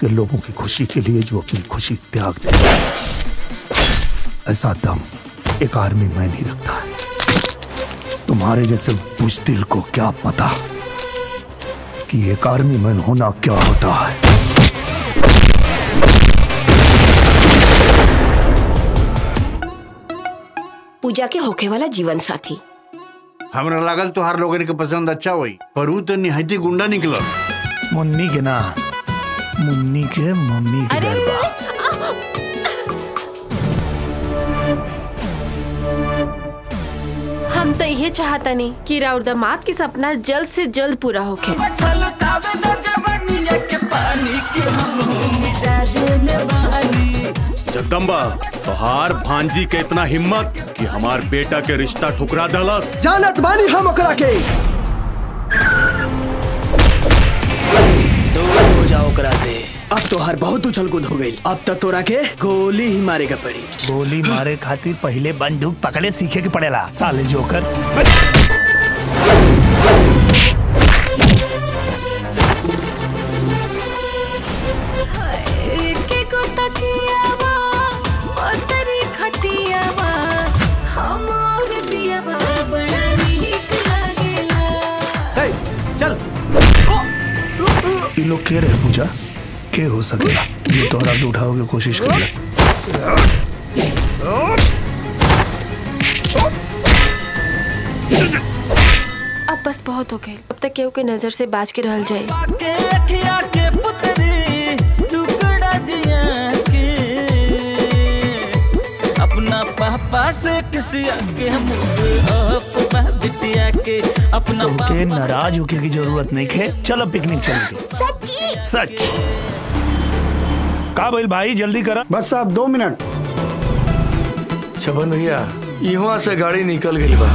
के लोगों की खुशी के लिए जो अपनी खुशी त्याग दे, ऐसा दम एक आर्मी मैन ही रखता है। तुम्हारे जैसे बुज़दिल को क्या पता कि एक आर्मी मैन होना क्या होता है। पूजा के होखे वाला जीवन साथी हमरा लागल तोहार लोगन के पसंद अच्छा हुई, पर ऊ तो निहायती गुंडा निकल। मुन्नी के ना, मुन्नी के मम्मी की गरबा। हम तो ये चाहता नहीं कि राउर दामाद के सपना जल्द से जल्द पूरा होके। जगदम्बा, तोहार भांजी के इतना हिम्मत कि हमार बेटा के रिश्ता ठुकरा दलस। जानत बानी हम ओकरा के। दूर हो जाओ ओकरा से। अब तो हर बहुत उछल कूद हो गई। अब तक तोरा के गोली ही मारे का पड़ी। गोली मारे खातिर पहले बंदूक पकड़े सीखे के पड़ेला साले जोकर। चल ये लोग के रहे पूजा के हो सकेला जो तोहरा के उठाओगे कोशिश कर ले। अब बस बहुत हो गए। अब तक केहू के नजर से बाज के रहल जाए। अपना पापा से किसी आगे हम बिटिया के अपना के नाराज होके की जरूरत नहीं है। चलो पिकनिक चलेंगे। सच्ची सच का बोल भाई, जल्दी करा। बस साहब 2 मिनट। शबन भैया, यहाँ से गाड़ी निकल गई बा।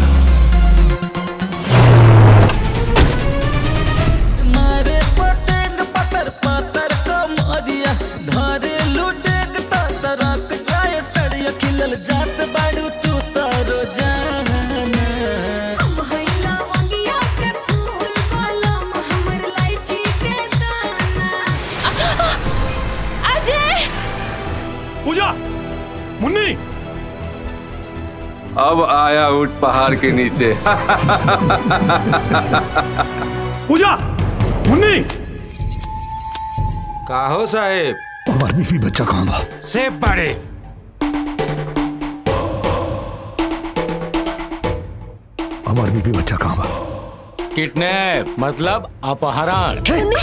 मारे पटेंग पतर पतर कमरिया धारे लुटेंग ता सरक जाए सड़िया खिलल जात बाड़ू तू तारो जाना। पूजा, मुन्नी, अब आया ऊंट पहाड़ के नीचे। पूजा, मुन्नी। का हो साहेब? हमार बीवी बच्चा कहाँ बा? सेब बाड़े। हमार बीवी बच्चा कहाँ बा? किडनैप मतलब अपहरण।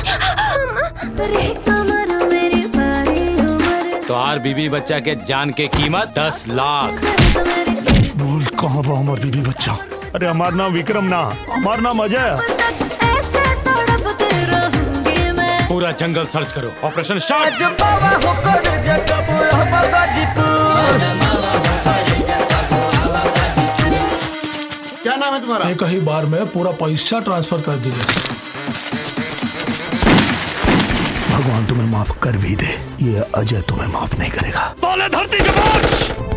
तोहार बीबी बच्चा के जान के कीमत 10 लाख। बोल कहाँ बा हमार बीवी बच्चा? अरे हमार नाम विक्रम ना, हमार नाम अजय। पूरा जंगल सर्च करो। Operation start. क्या नाम है तुम्हारा? एक ही बार में पूरा पैसा ट्रांसफर कर दीजिए। भगवान तुम्हें माफ कर भी दे, ये अजय तुम्हें माफ नहीं करेगा। तोले धरती के बोझ।